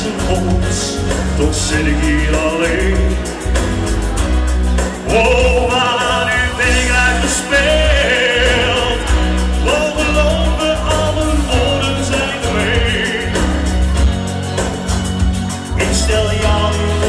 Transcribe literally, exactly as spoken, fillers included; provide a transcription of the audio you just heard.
hersenpots, toch zit ik hier alleen. Oh, maar nu ben ik uitgespeeld. Oh, geloof me, al mijn woorden zijn gemeen. Ik stel jou nu